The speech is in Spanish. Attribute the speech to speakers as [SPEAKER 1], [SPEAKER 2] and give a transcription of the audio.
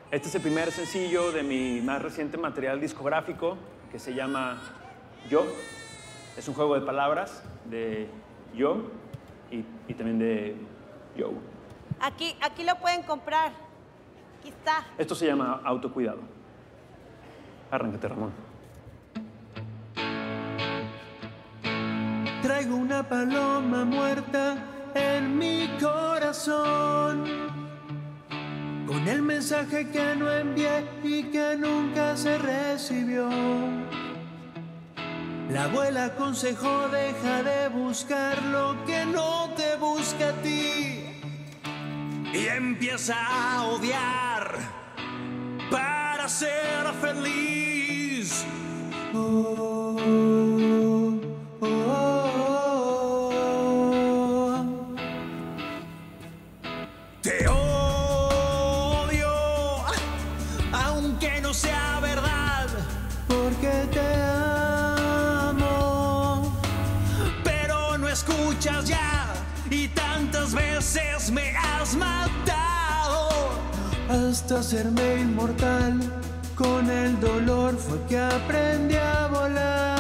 [SPEAKER 1] Este es el primer sencillo de mi más reciente material discográfico que se llama Yo. Es un juego de palabras de yo y también de yo.
[SPEAKER 2] Aquí lo pueden comprar. Aquí está.
[SPEAKER 1] Esto se llama autocuidado. Arráncate, Ramón.
[SPEAKER 3] Traigo una paloma muerta en mi corazón, con el mensaje que no envié y que nunca se recibió. La abuela aconsejó: deja de buscar lo que no te busca a ti, y empieza a odiar para ser feliz. Oh, oh, oh. Te odio, aunque no sea verdad, porque te amo, pero no escuchas ya, y tantas veces me has matado hasta hacerme inmortal. Con el dolor fue que aprendí a volar.